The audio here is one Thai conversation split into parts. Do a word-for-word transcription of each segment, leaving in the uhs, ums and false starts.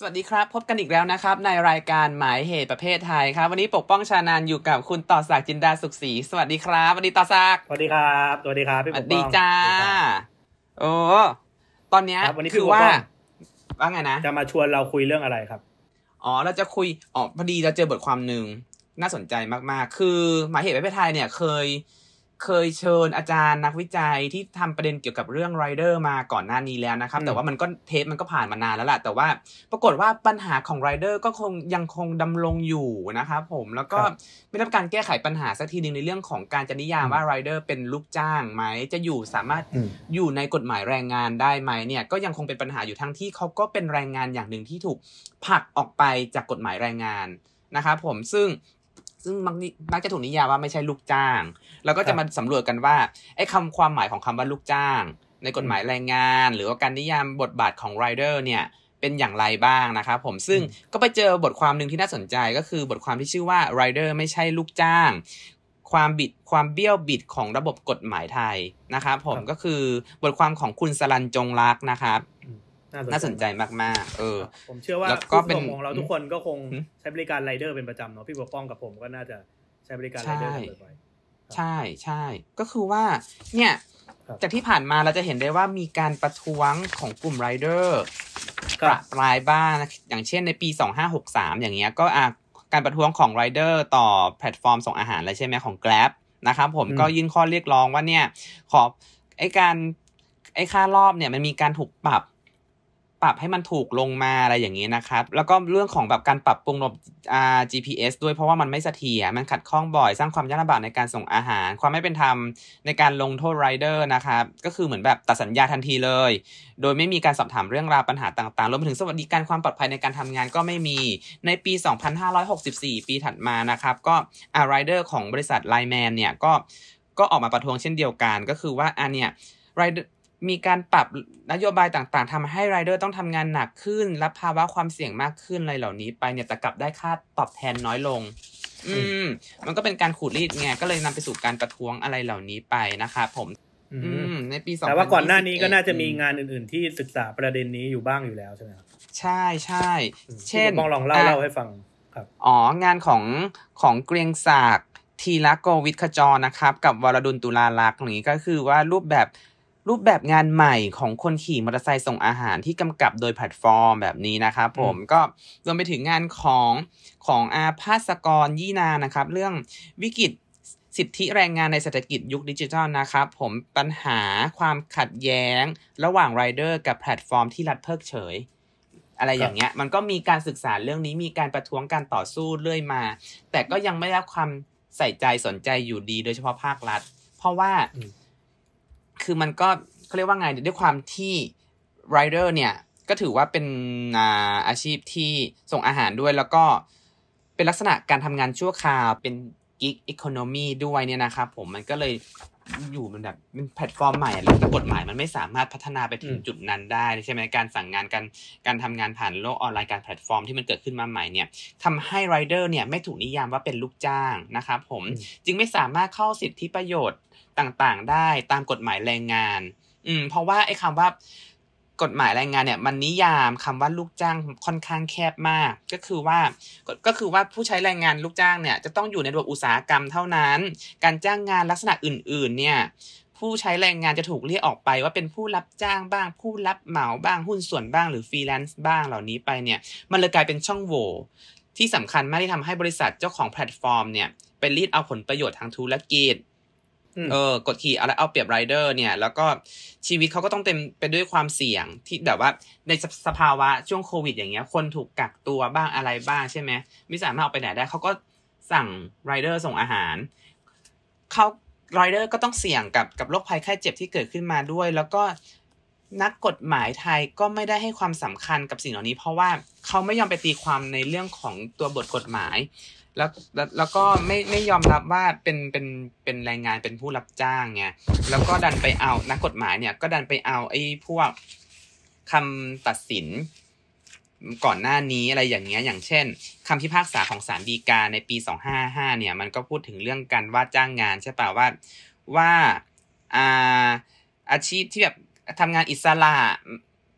วัสดีครับพบกันอีกแล้วนะครับในรายการหมายเหตุประเภทไทยครับวันนี้ปกป้องชานานอยู่กับคุณต่อศักดิ์จินดาสุขศรีสวัสดีครับสวัสดีต่อศักดิ์สวัสดีครับสวัสดีครับพี่ปกป้องสวัสดีจ้าโอ้ตอนนี้คือว่าว่าไงนะจะมาชวนเราคุยเรื่องอะไรครับอ๋อเราจะคุยอ๋อพอดีเราเจอบทความนึงน่าสนใจมากๆคือหมายเหตุประเภทไทยเนี่ยเคยเคยเชิญอาจารย์นักวิจัยที่ทำประเด็นเกี่ยวกับเรื่องไรเดอร์มาก่อนหน้านี้แล้วนะครับแต่ว่ามันก็เทปมันก็ผ่านมานานแล้วแหละแต่ว่าปรากฏว่าปัญหาของไรเดอร์ก็คงยังคงดำรงอยู่นะครับผมแล้วก็ไม่ได้รับการแก้ไขปัญหาสักทีนึงในเรื่องของการจะนิยามว่าไรเดอร์เป็นลูกจ้างไหมจะอยู่สามารถอยู่ในกฎหมายแรงงานได้ไหมเนี่ยก็ยังคงเป็นปัญหาอยู่ทั้งที่เขาก็เป็นแรงงานอย่างหนึ่งที่ถูกผลักออกไปจากกฎหมายแรงงานนะครับผมซึ่งซึ่งมักจะถูกนิยามว่าไม่ใช่ลูกจ้างแล้วก็จะมาสำรวจกันว่าไอ้คำความหมายของคำว่าลูกจ้างในกฎหมายแรงงานหรือว่าการนิยามบทบาทของไรเดอร์เนี่ยเป็นอย่างไรบ้างนะครับผมซึ่งก็ไปเจอบทความนึงที่น่าสนใจก็คือบทความที่ชื่อว่าไรเดอร์ไม่ใช่ลูกจ้างความบิดความเบี้ยวบิดของระบบกฎหมายไทยนะครับผมก็คือบทความของคุณสรัญจงรักนะครับน่าสนใจมากๆเออผมเชื่อว่าผู้ชมของเราทุกคนก็คงใช้บริการไรเดอร์เป็นประจำเนาะพี่ปกป้องกับผมก็น่าจะใช้บริการไรเดอร์บ่อยๆใช่ใช่ก็คือว่าเนี่ยจากที่ผ่านมาเราจะเห็นได้ว่ามีการประท้วงของกลุ่มไรเดอร์ประปรายบ้างอย่างเช่นในปีสองพันห้าร้อยหกสิบสามอย่างเงี้ยก็อ่ะการประท้วงของไรเดอร์ต่อแพลตฟอร์มส่งอาหารเลยใช่ไหมของ Grab นะครับผมก็ยื่นข้อเรียกร้องว่าเนี่ยขอไอ้การไอ้ค่ารอบเนี่ยมันมีการถูกปรับปรับให้มันถูกลงมาอะไรอย่างนี้นะครับแล้วก็เรื่องของแบบการปรับปรุงระบบอ่า จี พี เอส ด้วยเพราะว่ามันไม่เสถียรมันขัดข้องบ่อยสร้างความยากลำบากในการส่งอาหารความไม่เป็นธรรมในการลงโทษไรเดอร์นะครับก็คือเหมือนแบบตัดสัญญาทันทีเลยโดยไม่มีการสอบถามเรื่องราวปัญหาต่างๆรวมไปถึงสวัสดิการความปลอดภัยในการทำงานก็ไม่มีในปีสองพันห้าร้อยหกสิบสี่ปีถัดมานะครับก็อ่าไรเดอร์ของบริษัทไลน์แมนเนี่ยก็ก็ออกมาประท้วงเช่นเดียวกันก็คือว่าอันเนี่ยไรเดอร์มีการปรับนโยบายต่างๆทำให้ไรเดอร์ต้องทำงานหนักขึ้นรับภาวะความเสี่ยงมากขึ้นอะไรเหล่านี้ไปเนี่ยแต่กลับได้ค่าตอบแทนน้อยลงอืมมันก็เป็นการขูดรีดไงก็เลยนำไปสู่การประท้วงอะไรเหล่านี้ไปนะครับผมอืมในปีสองพันแต่ว่าก่อนหน้านี้ก็น่าจะมีงานอื่นๆที่ศึกษาประเด็นนี้อยู่บ้างอยู่แล้วใช่ไหมครับใช่ใช่เช่นลองลองเล่าเล่าให้ฟังครับอ๋องานของของเกรียงศักดิ์ธีรโกวิทขจรนะครับกับวรดุลตุลาลักษณ์อย่างนี้ก็คือว่ารูปแบบรูปแบบงานใหม่ของคนขี่มอเตอร์ไซค์ส่งอาหารที่กำกับโดยแพลตฟอร์มแบบนี้นะครับผมก็รวมไปถึงงานของของอาภาสกรยี่นานะครับเรื่องวิกฤตสิทธิแรงงานในเศรษฐกิจยุคดิจิทัลนะครับผมปัญหาความขัดแย้งระหว่างไรเดอร์กับแพลตฟอร์มที่รัฐเพิกเฉยอะไรอย่างเงี้ยมันก็มีการศึกษาเรื่องนี้มีการประท้วงการต่อสู้เรื่อยมาแต่ก็ยังไม่ได้รับความใส่ใจสนใจอยู่ดีโดยเฉพาะภาครัฐเพราะว่าคือมันก็เขาเรียกว่าไงด้วยความที่ไรเดอร์เนี่ยก็ถือว่าเป็นอ่าอาชีพที่ส่งอาหารด้วยแล้วก็เป็นลักษณะการทำงานชั่วคราวเป็นกิ๊กอีโคโนมีด้วยเนี่ยนะครับผมมันก็เลยอยู่มันแบบเป็นแพลตฟอร์มใหม่แล้วกฎหมายมันไม่สามารถพัฒนาไปถึงจุดนั้นได้ใช่ไหมการสั่งงานการการทำงานผ่านโลกออนไลน์การแพลตฟอร์มที่มันเกิดขึ้นมาใหม่เนี่ยทำให้ไรเดอร์เนี่ยไม่ถูกนิยามว่าเป็นลูกจ้างนะครับผมจึงไม่สามารถเข้าสิทธิประโยชน์ต่างๆได้ตามกฎหมายแรงงานอืมเพราะว่าไอ้คำว่ากฎหมายแรงงานเนี่ยมันนิยามคำว่าลูกจ้างค่อนข้างแคบมากก็คือว่าก็คือว่าผู้ใช้แรงงานลูกจ้างเนี่ยจะต้องอยู่ในระบบอุตสาหกรรมเท่านั้นการจ้างงานลักษณะอื่นๆเนี่ยผู้ใช้แรงงานจะถูกเรียกออกไปว่าเป็นผู้รับจ้างบ้างผู้รับเหมาบ้างหุ้นส่วนบ้างหรือฟรีแลนซ์บ้างเหล่านี้ไปเนี่ยมันเลยกลายเป็นช่องโหว่ที่สำคัญมากที่ทำให้บริษัทเจ้าของแพลตฟอร์มเนี่ยไปรีดเอาผลประโยชน์ทางธุรกิจเออกดขี่อะไรเอาเปรียบไรเดอร์เนี่ยแล้วก็ชีวิตเขาก็ต้องเต็มไปด้วยความเสี่ยงที่แบบว่าในสภาวะช่วงโควิดอย่างเงี้ยคนถูกกักตัวบ้างอะไรบ้างใช่ไหมไม่สามารถออกไปไหนได้เขาก็สั่งไรเดอร์ส่งอาหารเขาไรเดอร์ก็ต้องเสี่ยงกับกับโรคภัยไข้เจ็บที่เกิดขึ้นมาด้วยแล้วก็นักกฎหมายไทยก็ไม่ได้ให้ความสำคัญกับสิ่งเหล่านี้เพราะว่าเขาไม่ยอมไปตีความในเรื่องของตัวบทกฎหมายแล้วแล้วก็ไม่ไม่ยอมรับว่าเป็นเป็นเป็นแรงงานเป็นผู้รับจ้างไงแล้วก็ดันไปเอานักกฎหมายเนี่ยก็ดันไปเอาไอ้พวกคำตัดสินก่อนหน้านี้อะไรอย่างเงี้ยอย่างเช่นคำพิพากษาของศาลฎีกาในปีสองพันห้าร้อยห้าสิบห้าเนี่ยมันก็พูดถึงเรื่องการว่าจ้างงานใช่ป่ะว่าว่าอ่าอาชีพที่แบบทำงานอิสระ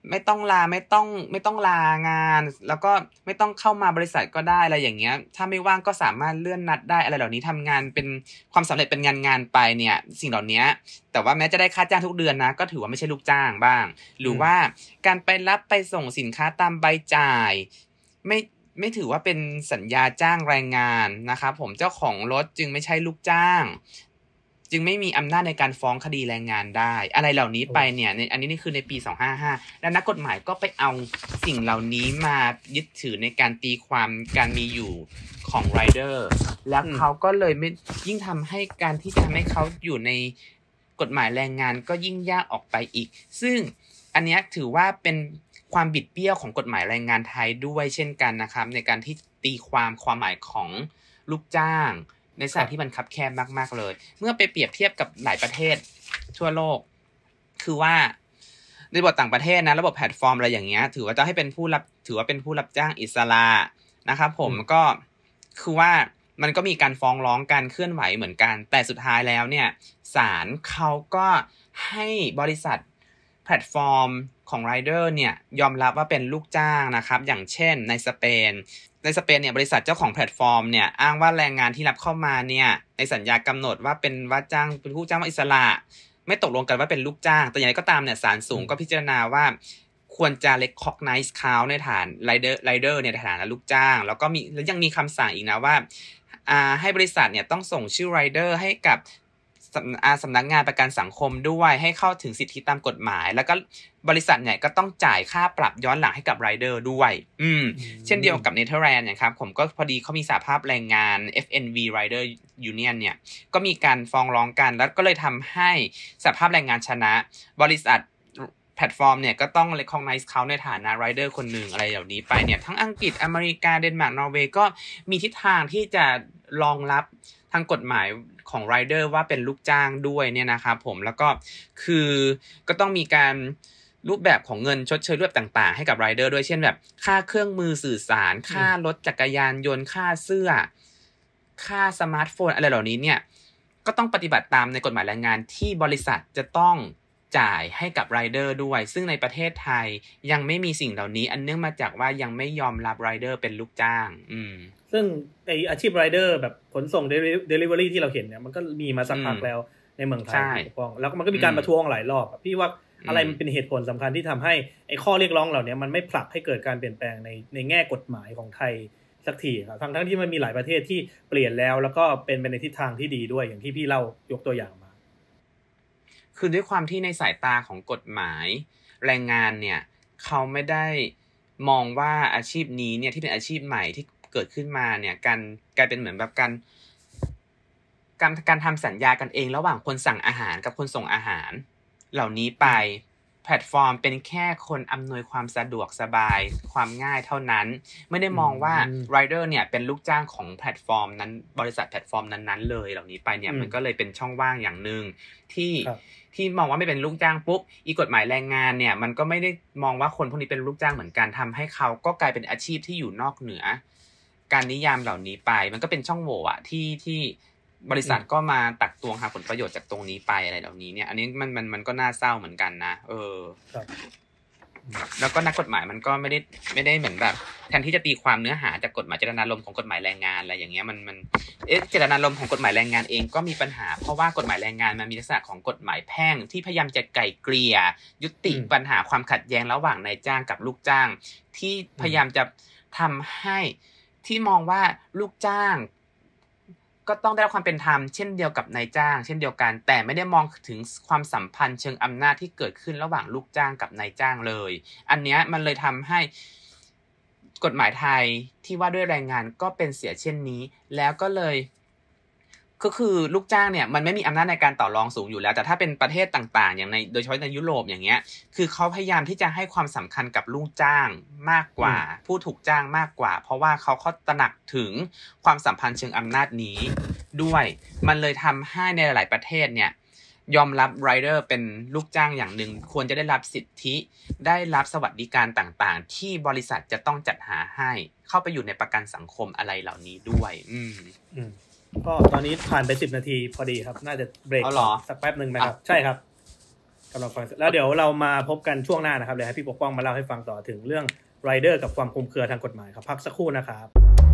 ไม่ต้องลาไม่ต้องไม่ต้องลางานแล้วก็ไม่ต้องเข้ามาบริษัทก็ได้อะไรอย่างเงี้ยถ้าไม่ว่างก็สามารถเลื่อนนัดได้อะไรเหล่านี้ทำงานเป็นความสำเร็จเป็นงานงานไปเนี่ยสิ่งเหล่านี้แต่ว่าแม้จะได้ค่าจ้างทุกเดือนนะก็ถือว่าไม่ใช่ลูกจ้างบ้างหรือว่าการไปรับไปส่งสินค้าตามใบจ่ายไม่ไม่ถือว่าเป็นสัญญาจ้างแรงงานนะครับผมเจ้าของรถจึงไม่ใช่ลูกจ้างจึงไม่มีอำนาจในการฟ้องคดีแรงงานได้อะไรเหล่านี้ไปเนี่ยในอันนี้นี่คือในปีสองพันห้าร้อยห้าสิบห้าแล้วนักกฎหมายก็ไปเอาสิ่งเหล่านี้มายึดถือในการตีความการมีอยู่ของไรเดอร์แล้วเขาก็เลยไม่ยิ่งทำให้การที่จะทำให้เขาอยู่ในกฎหมายแรงงานก็ยิ่งยากออกไปอีกซึ่งอันนี้ถือว่าเป็นความบิดเบี้ยวของกฎหมายแรงงานไทยด้วยเช่นกันนะครับในการที่ตีความความหมายของลูกจ้างในสถานที่มันคับแคบมากๆเลยเมื่อไปเปรียบเทียบกับหลายประเทศทั่วโลกคือว่าในระบบต่างประเทศนะระบบแพลตฟอร์มอะไรอย่างเงี้ยถือว่าจะให้เป็นผู้รับถือว่าเป็นผู้รับจ้างอิสระนะครับผมก็คือว่ามันก็มีการฟ้องร้องการเคลื่อนไหวเหมือนกันแต่สุดท้ายแล้วเนี่ยศาลเขาก็ให้บริษัทแพลตฟอร์มของไรเดอร์เนี่ยยอมรับว่าเป็นลูกจ้างนะครับอย่างเช่นในสเปนในสเปนเนี่ยบริษัทเจ้าของแพลตฟอร์มเนี่ยอ้างว่าแรงงานที่รับเข้ามาเนี่ยในสัญญากำหนดว่าเป็นว่าจ้างเป็นผู้จ้างอิสระไม่ตกลงกันว่าเป็นลูกจ้างแต่อย่างไรก็ตามเนี่ยศาลสูงก็พิจารณาว่าควรจะ recognize เขาในฐาน rider rider เนี่ยในฐานะลูกจ้างแล้วก็มีแล้วยังมีคำสั่งอีกนะว่าอ่าให้บริษัทเนี่ยต้องส่งชื่อ rider ให้กับสำนักงานประกันสังคมด้วยให้เข้าถึงสิทธิตามกฎหมายแล้วก็บริษัทเนี่ยก็ต้องจ่ายค่าปรับย้อนหลังให้กับไรเดอร์ด้วยอืมเช่นเดียวกับเนเธอร์แลนด์นะครับผมก็พอดีเขามีสหภาพแรงงาน เอฟ เอ็น วี Rider Union เนี่ยก็มีการฟ้องร้องกันแล้วก็เลยทำให้สหภาพแรงงานชนะบริษัทแพลตฟอร์มเนี่ยก็ต้อง recognize เขาในฐานะ rider คนหนึ่งอะไรเหล่านี้ไปเนี่ยทั้งอังกฤษอเมริกาเดนมาร์กนอร์เวย์ก็มีทิศทางที่จะรองรับทางกฎหมายของ rider ว่าเป็นลูกจ้างด้วยเนี่ยนะครับผมแล้วก็คือก็ต้องมีการรูปแบบของเงินชดเชยรูปแบบต่างๆให้กับ rider ด้วยเช่นแบบค่าเครื่องมือสื่อสารค่ารถจักรยานยนต์ค่าเสื้อค่าสมาร์ทโฟนอะไรเหล่านี้เนี่ยก็ต้องปฏิบัติตามในกฎหมายแรงงานที่บริษัทจะต้องจ่ายให้กับไรเดอร์ด้วยซึ่งในประเทศไทยยังไม่มีสิ่งเหล่านี้อันเนื่องมาจากว่ายังไม่ยอมรับไรเดอร์เป็นลูกจ้างอืมซึ่งไออาชีพไรเดอร์แบบขนส่งเดลิเวอรี่ที่เราเห็นเนี่ยมันก็มีมาสักพักแล้วในเมืองไทยถูกต้องแล้วมันก็มีการประท้วงหลายรอบพี่ว่าอะไรมันเป็นเหตุผลสำคัญที่ทำให้ไอข้อเรียกร้องเหล่านี้มันไม่ผลักให้เกิดการเปลี่ยนแปลงในในแง่กฎหมายของไทยสักทีครับทั้งทั้งที่มันมีหลายประเทศที่เปลี่ยนแล้วแล้วก็เป็นไปในทิศทางที่ดีด้วยอย่างที่พี่เล่ายกตัวอย่างมาคือด้วยความที่ในสายตาของกฎหมายแรงงานเนี่ยเขาไม่ได้มองว่าอาชีพนี้เนี่ยที่เป็นอาชีพใหม่ที่เกิดขึ้นมาเนี่ยการกลายเป็นเหมือนแบบการการการทำสัญญากันเองระหว่างคนสั่งอาหารกับคนส่งอาหารเหล่านี้ไปแพลตฟอร์มเป็นแค่คนอำนวยความสะดวกสบายความง่ายเท่านั้นไม่ได้มองว่าไรเดอร์เนี่ยเป็นลูกจ้างของแพลตฟอร์มนั้นบริษัทแพลตฟอร์มนั้นๆเลยเหล่านี้ไปเนี่ยมันก็เลยเป็นช่องว่างอย่างนึงที่ที่มองว่าไม่เป็นลูกจ้างปุ๊บอีกฎหมายแรงงานเนี่ยมันก็ไม่ได้มองว่าคนพวกนี้เป็นลูกจ้างเหมือนกันทำให้เขาก็กลายเป็นอาชีพที่อยู่นอกเหนือการนิยามเหล่านี้ไปมันก็เป็นช่องโหว่อะที่ที่บริษัทก็มาตักตวงหาผลประโยชน์จากตรงนี้ไปอะไรเหล่านี้เนี่ยอันนี้มันมันมันก็น่าเศร้าเหมือนกันนะเออแล้วก็นักกฎหมายมันก็ไม่ได้ไม่ได้เหมือนแบบแทนที่จะตีความเนื้อหาจากกฎหมายเจตนารมณ์ของกฎหมายแรงงานอะไรอย่างเงี้ยมันมันเอ๊ะเจตนารมณ์ของกฎหมายแรงงานเองก็มีปัญหาเพราะว่ากฎหมายแรงงานมันมีลักษณะของกฎหมายแพ่งที่พยายามจะไกล่เกลี่ยยุติปัญหาความขัดแย้งระหว่างนายจ้างกับลูกจ้างที่พยายามจะทำให้ที่มองว่าลูกจ้างก็ต้องได้รับความเป็นธรรมเช่นเดียวกับนายจ้างเช่นเดียวกันแต่ไม่ได้มองถึงความสัมพันธ์เชิงอำนาจที่เกิดขึ้นระหว่างลูกจ้างกับนายจ้างเลยอันเนี้ยมันเลยทำให้กฎหมายไทยที่ว่าด้วยแรงงานก็เป็นเสียเช่นนี้แล้วก็เลยก็คือลูกจ้างเนี่ยมันไม่มีอำนาจในการต่อรองสูงอยู่แล้วแต่ถ้าเป็นประเทศต่างๆอย่างในโดยเฉพาะในยุโรปอย่างเงี้ยคือเขาพยายามที่จะให้ความสำคัญกับลูกจ้างมากกว่าผู้ถูกจ้างมากกว่าเพราะว่าเขาเขาตระหนักถึงความสัมพันธ์เชิงอำนาจนี้ด้วยมันเลยทำให้ในหลายประเทศเนี่ยยอมรับไรเดอร์เป็นลูกจ้างอย่างหนึ่งควรจะได้รับสิทธิได้รับสวัสดิการต่างๆที่บริษัทจะต้องจัดหาให้เข้าไปอยู่ในประกันสังคมอะไรเหล่านี้ด้วยอืมอืมก็ตอนนี้ผ่านไปสิบนาทีพอดีครับน่าจะเบรกสักแป๊บนึงไหมครับใช่ครับกำลังฟังแล้วเดี๋ยวเรามาพบกันช่วงหน้านะครับเดี๋ยวให้พี่ปกป้องมาเล่าให้ฟังต่อถึงเรื่องไรเดอร์กับความคลุมเครือทางกฎหมายครับพักสักครู่นะครับ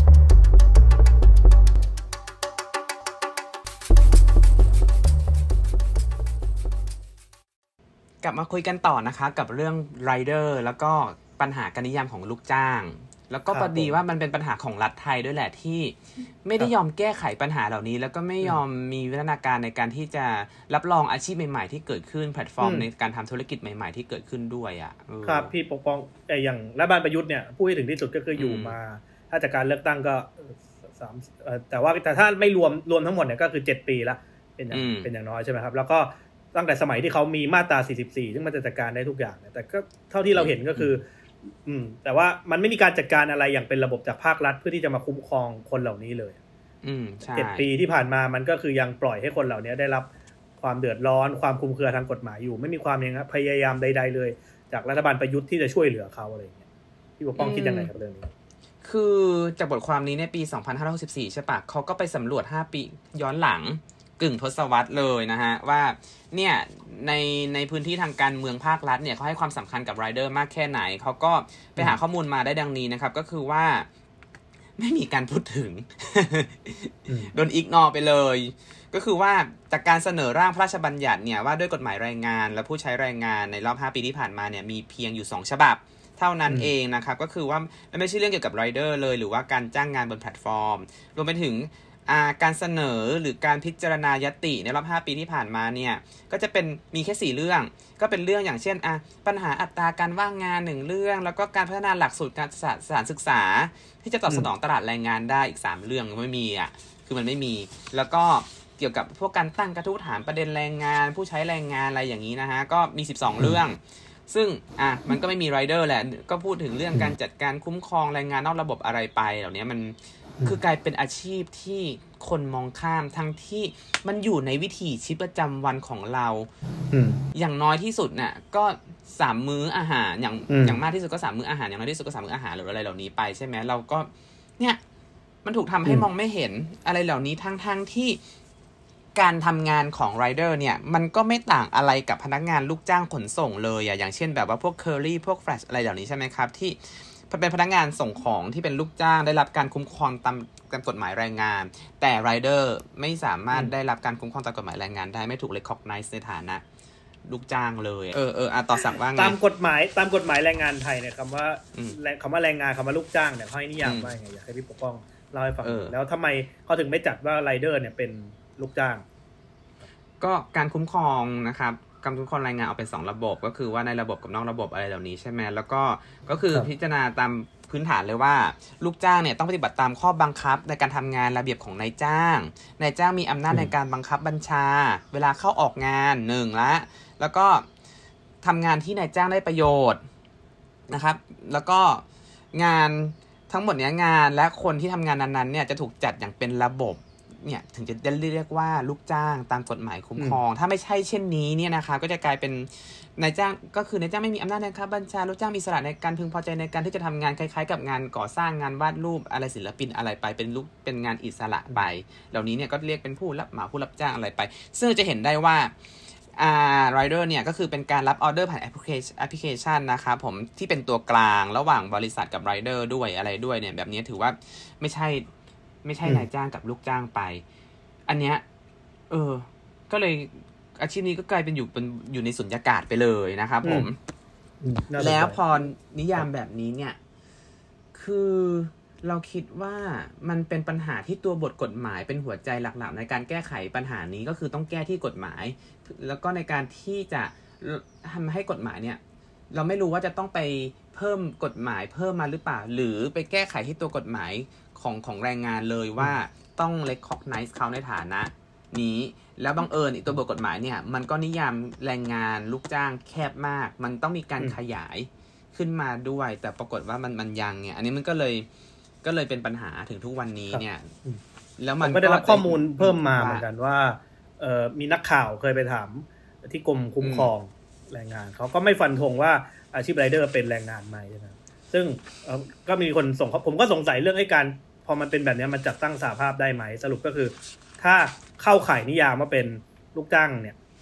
กลับมาคุยกันต่อนะคะกับเรื่องไรเดอร์แล้วก็ปัญหาการนิยามของลูกจ้างแล้วก็พอดีว่ามันเป็นปัญหาของรัฐไทยด้วยแหละที่ไม่ได้ยอมแก้ไขปัญหาเหล่านี้แล้วก็ไม่ยอมมีวิวัฒนาการในการที่จะรับรองอาชีพใหม่ๆที่เกิดขึ้นแพลตฟอร์มในการทำธุรกิจใหม่ๆที่เกิดขึ้นด้วยอ่ะครับพี่ปกป้องอย่างรัฐบาลประยุทธ์เนี่ยพูดให้ถึงที่สุดก็คืออยู่มาถ้าจากการเลือกตั้งก็สามแต่ว่าแต่ถ้าไม่รวมรวมทั้งหมดเนี่ยก็คือเจ็ดปีละเป็นอย่างเป็นอย่างน้อยใช่ไหมครับแล้วก็ตั้งแต่สมัยที่เขามีมาตราสี่สิบสี่ซึ่งมันจะจัดการได้ทุกอย่างแต่ก็เท่าที่เราเห็นก็คืออืมแต่ว่ามันไม่มีการจัดการอะไรอย่างเป็นระบบจากภาครัฐเพื่อที่จะมาคุ้มครองคนเหล่านี้เลยอืมใช่เจ็ดปีที่ผ่านมามันก็คือยังปล่อยให้คนเหล่านี้ได้รับความเดือดร้อนความคลุมเครือทางกฎหมายอยู่ไม่มีความยังพยายามใดๆเลยจากรัฐบาลประยุทธ์ที่จะช่วยเหลือเขาอะไรอย่างเงี้ยพี่ปกป้องคิดยังไงกับเรื่องนี้คือจากบทความนี้ในปีสองพันห้าร้อยหกสิบสี่ใช่ปะเขาก็ไปสำรวจห้าปีย้อนหลังกึ่งทศวรรษเลยนะฮะว่าเนี่ยในในพื้นที่ทางการเมืองภาครัฐเนี่ยเขาให้ความสำคัญกับไรเดอร์มากแค่ไหนเขาก็ไปหาข้อมูลมาได้ดังนี้นะครับก็คือว่าไม่มีการพูดถึง โดนอิกนอไปเลยก็คือว่าจากการเสนอร่างพระราชบัญญัติเนี่ยว่าด้วยกฎหมายแรงงานและผู้ใช้แรงงานในรอบห้าปีที่ผ่านมาเนี่ยมีเพียงอยู่สองฉบับเท่านั้นเองนะครับก็คือว่าไม่ใช่เรื่องเกี่ยวกับไรเดอร์เลยหรือว่าการจ้างงานบนแพลตฟอร์มรวมไปถึงการเสนอหรือการพิจารณายติในรอบห้าปีที่ผ่านมาเนี่ยก็จะเป็นมีแค่สี่เรื่องก็เป็นเรื่องอย่างเช่นอ่ะปัญหาอัตราการว่างงานหนึ่งเรื่องแล้วก็การพัฒนาหลักสูตรการสถานศึกษาที่จะตอบสนองตลาดแรงงานได้อีกสามเรื่องไม่มีอ่ะคือมันไม่มีแล้วก็เกี่ยวกับพวกการตั้งกระทู้ถามประเด็นแรงงานผู้ใช้แรงงานอะไรอย่างนี้นะฮะก็มีสิบสองเรื่องซึ่งอ่ะมันก็ไม่มีไรเดอร์แหละก็พูดถึงเรื่องการจัดการคุ้มครองแรงงานนอกระบบอะไรไปเหล่านี้มันคือกลายเป็นอาชีพที่คนมองข้ามทั้งที่มันอยู่ในวิถีชีวิตประจำวันของเราอย่างน้อยที่สุดเนี่ยก็สามมื้ออาหารอย่างอย่างมากที่สุดก็สามมื้ออาหารอย่างน้อยที่สุดก็สามมื้ออาหารหรืออะไรเหล่านี้ไปใช่ไหมเราก็เนี่ยมันถูกทำให้มองไม่เห็นอะไรเหล่านี้ทั้งทั้งที่การทำงานของไรเดอร์เนี่ยมันก็ไม่ต่างอะไรกับพนักงานลูกจ้างขนส่งเลยอ่ะอย่างเช่นแบบว่าพวกเคอรี่พวกแฟลชอะไรเหล่านี้ใช่ไหมครับที่เป็นพนักงานส่งของที่เป็นลูกจ้างได้รับการคุ้มครองตามตามกฎหมายแรงงานแต่ไรเดอร์ไม่สามารถได้รับการคุ้มครองตามกฎหมายแรงงานได้ไม่ถูก recognize ในฐานะลูกจ้างเลยเออเอออ่ะต่อสั่งว่าไงตามกฎหมายตามกฎหมายแรงงานไทยเนี่ยคำว่าคำว่าแรงงานคำว่าลูกจ้างเนี่ยเขาให้นิยามว่าไงอยากให้พี่ปกป้องเล่าให้ฟังแล้วทำไมเขาถึงไม่จัดว่าไรเดอร์เนี่ยเป็นลูกจ้างก็การคุ้มครองนะครับการคุ้มครองแรงงานเอาเป็นสองระบบก็คือว่าในระบบกับนอกระบบอะไรเหล่านี้ใช่ไหมแล้วก็ก็คือพิจารณาตามพื้นฐานเลยว่าลูกจ้างเนี่ยต้องปฏิบัติตามข้อบังคับในการทำงานระเบียบของนายจ้างนายจ้างมีอำนาจในการบังคับบัญชาเวลาเข้าออกงานหนึ่งละแล้วก็ทำงานที่นายจ้างได้ประโยชน์นะครับแล้วก็งานทั้งหมดนี้งานและคนที่ทำงานนั้นๆเนี่ยจะถูกจัดอย่างเป็นระบบเนี่ยถึงจะได้เรียกว่าลูกจ้างตามกฎหมายคุ้มครองถ้าไม่ใช่เช่นนี้เนี่ยนะคะก็จะกลายเป็นนายจ้างก็คือนายจ้างไม่มีอำนาจในการบัญชาลูกจ้างมีอิสระในการพึงพอใจในการที่จะทำงานคล้ายๆกับงานก่อสร้างงานวาดรูปอะไรศิลปินอะไรไปเป็นลูกเป็นงานอิสระไปเหล่านี้เนี่ยก็เรียกเป็นผู้รับเหมาผู้รับจ้างอะไรไปซึ่งจะเห็นได้ว่าอ่า rider เนี่ยก็คือเป็นการรับออเดอร์ผ่านแอปพลิเคชันแอปพลิเคชันนะครับผมที่เป็นตัวกลางระหว่างบริษัทกับ rider ด้วยอะไรด้วยเนี่ยแบบนี้ถือว่าไม่ใช่ไม่ใช่นายจ้างกับลูกจ้างไปอันเนี้ยเออก็เลยอาชีพนี้ก็กลายเป็นอยู่เป็นอยู่ในสุญญากาศไปเลยนะครับผมแล้วพอนิยามแบบนี้เนี่ยคือเราคิดว่ามันเป็นปัญหาที่ตัวบทกฎหมายเป็นหัวใจหลักๆในการแก้ไขปัญหานี้ก็คือต้องแก้ที่กฎหมายแล้วก็ในการที่จะทำให้กฎหมายเนี่ยเราไม่รู้ว่าจะต้องไปเพิ่มกฎหมายเพิ่มมาหรือเปล่าหรือไปแก้ไขที่ตัวกฎหมายของของแรงงานเลยว่าต้อง recognize เขาในฐานะนี้แล้วบังเอิญอีกตัวบทกฎหมายเนี่ยมันก็นิยามแรงงานลูกจ้างแคบมากมันต้องมีการขยายขึ้นมาด้วยแต่ปรากฏว่ามันมันยังเนี่ยอันนี้มันก็เลยก็เลยเป็นปัญหาถึงทุกวันนี้เนี่ยแล้วมันก็ได้รับข้อมูลเพิ่มมาเหมือนกันว่าเอ่อมีนักข่าวเคยไปถามที่กรมคุ้มครองแรงงานเขาก็ไม่ฟันธงว่าอาชีพไรเดอร์เป็นแรงงานไหมใช่ไหมซึ่งก็มีคนส่งผมก็สงสัยเรื่องให้การพอมันเป็นแบบนี้มันจัดตั้งสหภาพได้ไหมสรุปก็คือถ้าเข้าข่ายนิยามว่าเป็นลูกจ้างเนี่ย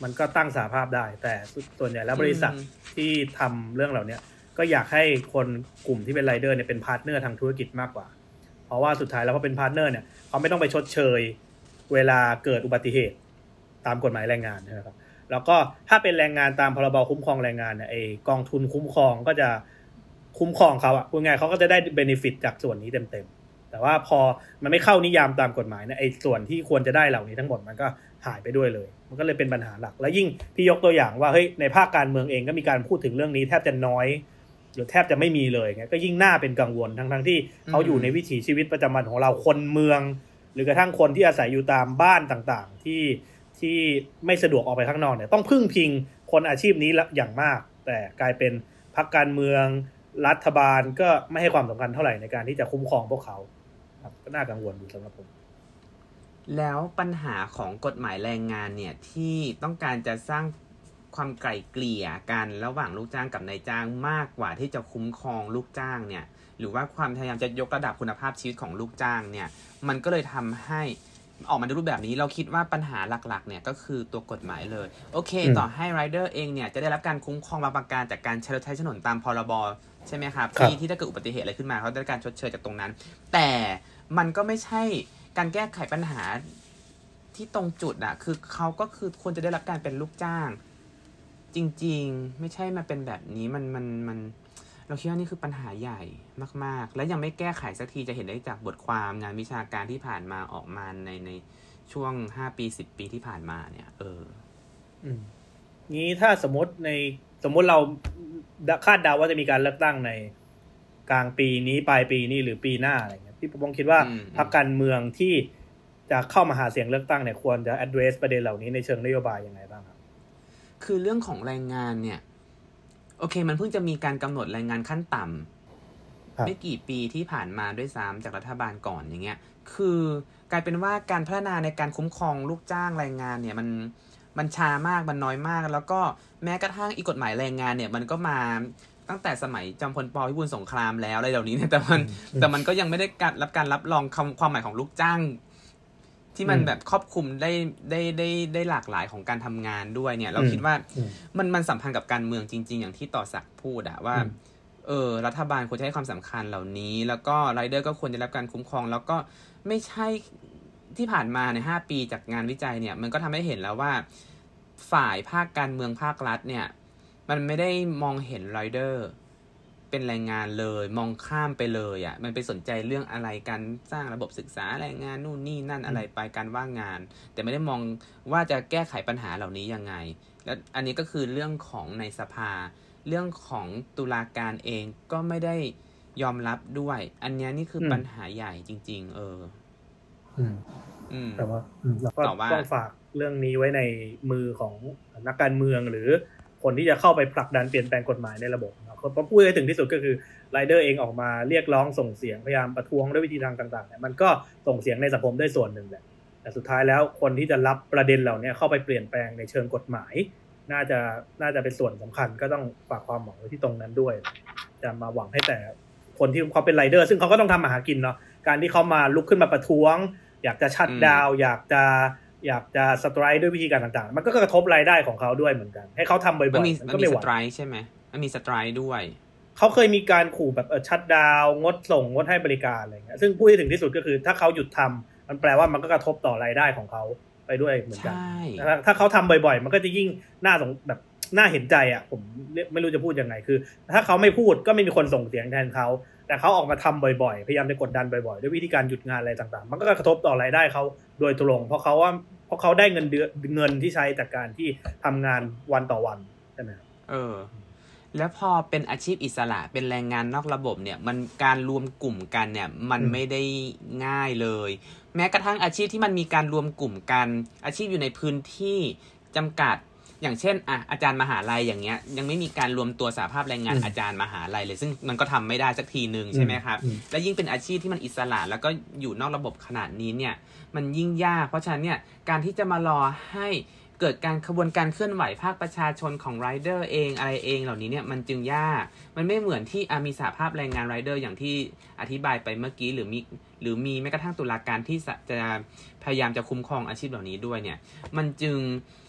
มันก็ตั้งสหภาพได้แต่ส่วนใหญ่แล้วบริษัทที่ทำเรื่องเหล่านี้ก็อยากให้คนกลุ่มที่เป็นไรเดอร์เนี่ยเป็นพาร์ทเนอร์ทางธุรกิจมากกว่าเพราะว่าสุดท้ายแล้วพอเป็นพาร์ทเนอร์เนี่ยเขาไม่ต้องไปชดเชยเวลาเกิดอุบัติเหตุตามกฎหมายแรงงานนะครับแล้วก็ถ้าเป็นแรงงานตามพรบคุ้มครองแรงงานเนี่ยไอ้กองทุนคุ้มครองก็จะคุ้มครองเขาอ่ะพูดง่ายเขาก็จะได้เบเนฟิตจากส่วนนี้เต็มๆแต่ว่าพอมันไม่เข้านิยามตามกฎหมายเนี่ยไอ้ส่วนที่ควรจะได้เหล่านี้ทั้งหมดมันก็หายไปด้วยเลยมันก็เลยเป็นปัญหาหลักและยิ่งพี่ยกตัวอย่างว่าเฮ้ยในภาคการเมืองเองก็มีการพูดถึงเรื่องนี้แทบจะน้อยหรือแทบจะไม่มีเลยไงก็ยิ่งน่าเป็นกังวลทั้งๆที่เขาอยู่ในวิถีชีวิตประจำวันของเราคนเมืองหรือกระทั่งคนที่อาศัยอยู่ตามบ้านต่างๆที่ที่ไม่สะดวกออกไปข้างนอกเนี่ยต้องพึ่งพิงคนอาชีพนี้อย่างมากแต่กลายเป็นพรรคการเมืองรัฐบาลก็ไม่ให้ความสำคัญเท่าไหร่ในการที่จะคุ้มครองพวกเขาครับก็น่ากังวลอยู่สำหรับผมแล้วปัญหาของกฎหมายแรงงานเนี่ยที่ต้องการจะสร้างความไกล่เกลี่ยกันระหว่างลูกจ้างกับนายจ้างมากกว่าที่จะคุ้มครองลูกจ้างเนี่ยหรือว่าความพยายามจะยกระดับคุณภาพชีวิตของลูกจ้างเนี่ยมันก็เลยทำให้ออกมาในรูปแบบนี้เราคิดว่าปัญหาหลักๆเนี่ยก็คือตัวกฎหมายเลยโอเคต่อให้ไรเดอร์เองเนี่ยจะได้รับการคุ้มครองบางประการจากการใช้รถใช้ถนนตามพรบใช่ไหมครับที่ที่ถ้าเกิดอุบัติเหตุอะไรขึ้นมาเขาได้การชดเชยจากตรงนั้นแต่มันก็ไม่ใช่การแก้ไขปัญหาที่ตรงจุดอะคือเขาก็คือควรจะได้รับการเป็นลูกจ้างจริงๆไม่ใช่มาเป็นแบบนี้มันมันมันเราคิดว่านี่คือปัญหาใหญ่มากๆและยังไม่แก้ไขสักทีจะเห็นได้จากบทความงานวิชาการที่ผ่านมาออกมาในในช่วงห้าปีสิบปีที่ผ่านมาเนี่ยเอออืมงี้ถ้าสมมติในสมมติเราคาดเดาว่าจะมีการเลือกตั้งในกลางปีนี้ปลายปีนี้หรือปีหน้าอะไรเงี้ยพี่ปองคิดว่าพรรคการเมืองที่จะเข้ามาหาเสียงเลือกตั้งเนี่ยควรจะ address ประเด็นเหล่านี้ในเชิงนโยบายยังไงบ้างครับคือเรื่องของแรงงานเนี่ยโอเคมันเพิ่งจะมีการกำหนดแรงงานขั้นต่ำไม่กี่ปีที่ผ่านมาด้วยซ้ำจากรัฐบาลก่อนอย่างเงี้ยคือกลายเป็นว่าการพัฒนาในการคุ้มครองลูกจ้างแรงงานเนี่ยมันมันช้ามากมันน้อยมากแล้วก็แม้กระทั่งอีกกฎหมายแรงงานเนี่ยมันก็มาตั้งแต่สมัยจอมพลป.พิบูลสงครามแล้วอะไรเหล่านี้เนี่ยแต่มันแต่มันก็ยังไม่ได้การรับการรับรองความหมายของลูกจ้างที่มันแบบครอบคลุมได้ได้ได้ได้หลากหลายของการทำงานด้วยเนี่ยเราคิดว่ามันมันสัมพันธ์กับการเมืองจริงๆอย่างที่ต่อศักดิ์พูดอะว่าเออรัฐบาลควรจะให้ความสำคัญเหล่านี้แล้วก็ไรเดอร์ก็ควรจะรับการคุ้มครองแล้วก็ไม่ใช่ที่ผ่านมาในห้าปีจากงานวิจัยเนี่ยมันก็ทำให้เห็นแล้วว่าฝ่ายภาคการเมืองภาครัฐเนี่ยมันไม่ได้มองเห็นไรเดอร์เป็นแรงงานเลยมองข้ามไปเลยอ่ะมันไปสนใจเรื่องอะไรการสร้างระบบศึกษาแรงงานนู่นนี่นั่นอะไรไปการว่างงานแต่ไม่ได้มองว่าจะแก้ไขปัญหาเหล่านี้ยังไงและอันนี้ก็คือเรื่องของในสภาเรื่องของตุลาการเองก็ไม่ได้ยอมรับด้วยอันนี้นี่คือปัญหาใหญ่จริงๆเอออืมอืมแต่ว่าเราก็ต้องฝากเรื่องนี้ไว้ในมือของนักการเมืองหรือคนที่จะเข้าไปผลักดันเปลี่ยนแปลงกฎหมายในระบบเพราะพูดให้ถึงที่สุดก็คือไรเดอร์เองออกมาเรียกร้องส่งเสียงพยายามประท้วงด้วยวิธีทางต่างๆเนี่ยมันก็ส่งเสียงในสังคมได้ส่วนหนึ่งแหละแต่สุดท้ายแล้วคนที่จะรับประเด็นเหล่านี้เข้าไปเปลี่ยนแปลงในเชิงกฎหมายน่าจะน่าจะเป็นส่วนสำคัญก็ต้องฝากความหวังไว้ที่ตรงนั้นด้วยจะมาหวังให้แต่คนที่เขาเป็นไรเดอร์ซึ่งเขาก็ต้องทำมาหากินเนาะการที่เขามาลุกขึ้นมาประท้วงอยากจะชัตดาวน์อยากจะอยากจะสไตรค์ด้วยวิธีการต่างๆมันก็กระทบรายได้ของเขาด้วยเหมือนกันให้เขาทำบ่อยๆมันก็ไม่หวังมันมีสไตรค์ใช่ไหมมันมีสไตรค์ด้วยเขาเคยมีการขู่แบบเออชัตดาวน์งดส่งงดให้บริการอะไรเงี้ยซึ่งพูดถึงที่สุดก็คือถ้าเขาหยุดทำมันแปลว่ามันก็กระทบต่อรายได้ของเขาไปด้วยเหมือนกันถ้าเขาทำบ่อยๆมันก็จะยิ่งน่าสงแบบน่าเห็นใจอ่ะผมไม่รู้จะพูดยังไงคือถ้าเขาไม่พูดก็ไม่มีคนส่งเสียงแทนเขาแต่เขาออกมาทำบ่อยๆพยายามจะกดดันบ่อยๆด้วยวิธีการหยุดงานอะไรต่างๆมันก็กระทบต่อรายได้เขาโดยตรงเพราะเขาว่าเพราะเขาได้เงินเดือนเงินที่ใช้จากการที่ทำงานวันต่อวันใช่ไหมเออแล้วพอเป็นอาชีพอิสระเป็นแรงงานนอกระบบเนี่ยมันการรวมกลุ่มกันเนี่ยมันไม่ได้ง่ายเลยแม้กระทั่งอาชีพที่มันมีการรวมกลุ่มกันอาชีพอยู่ในพื้นที่จำกัดอย่างเช่นอ่ะอาจารย์มหาลัยอย่างเงี้ยยังไม่มีการรวมตัวสหภาพแรงงานอาจารย์มหาลัยเลยซึ่งมันก็ทำไม่ได้สักทีนึงใช่ไหมครับและยิ่งเป็นอาชีพที่มันอิสระแล้วก็อยู่นอกระบบขนาดนี้เนี่ยมันยิ่งยากเพราะฉะนั้นเนี่ยการที่จะมารอให้เกิดการขบวนการเคลื่อนไหวภาคประชาชนของไรเดอร์เองอะไรเองเหล่านี้เนี่ยมันจึงยากมันไม่เหมือนที่มีสหภาพแรงงานไรเดอร์อย่างที่อธิบายไปเมื่อกี้หรือมีหรือมีแม้กระทั่งตุลาการที่จะพยายามจะคุ้มครองอาชีพเหล่านี้ด้วยเนี่ยมันจึง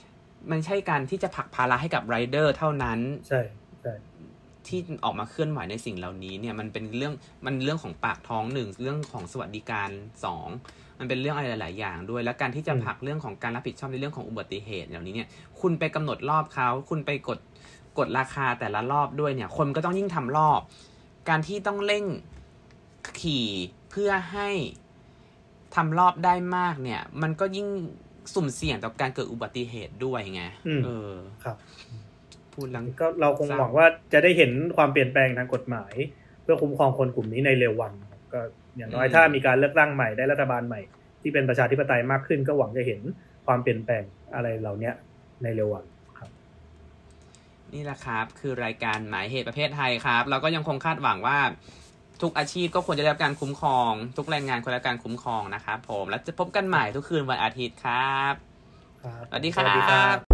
มันใช่การที่จะผลักภาระให้กับไรเดอร์เท่านั้นใช่ใช่ที่ออกมาเคลื่อนไหวในสิ่งเหล่านี้เนี่ยมันเป็นเรื่องมันเรื่องของปากท้องหนึ่งเรื่องของสวัสดิการสองมันเป็นเรื่องอะไรหลายๆอย่างด้วยและการที่จะผลักเรื่องของการรับผิดชอบในเรื่องของอุบัติเหตุเหล่านี้เนี่ยคุณไปกำหนดรอบเขาคุณไปกดกดราคาแต่ละรอบด้วยเนี่ยคนก็ต้องยิ่งทำรอบการที่ต้องเร่งขี่เพื่อให้ทำรอบได้มากเนี่ยมันก็ยิ่งสุ่มเสี่ยงต่อการเกิดอุบัติเหตุด้วยไงเออครับพูดแล้วก็เราคงหวังว่าจะได้เห็นความเปลี่ยนแปลงทางกฎหมายเพื่อคุ้มครองคนกลุ่มนี้ในเร็ววันก็อย่างน้อยถ้ามีการเลือกตั้งใหม่ได้รัฐบาลใหม่ที่เป็นประชาธิปไตยมากขึ้นก็หวังจะเห็นความเปลี่ยนแปลงอะไรเหล่านี้ในเร็ววันครับนี่แหละครับคือรายการหมายเหตุประเภทไทยครับเราก็ยังคงคาดหวังว่าทุกอาชีพก็ควรจะได้รับการคุ้มครองทุกแรงงานควรได้รับการคุ้มครองนะครับผมแล้วจะพบกันใหม่ทุกคืนวันอาทิตย์ครับสวัสดีครับ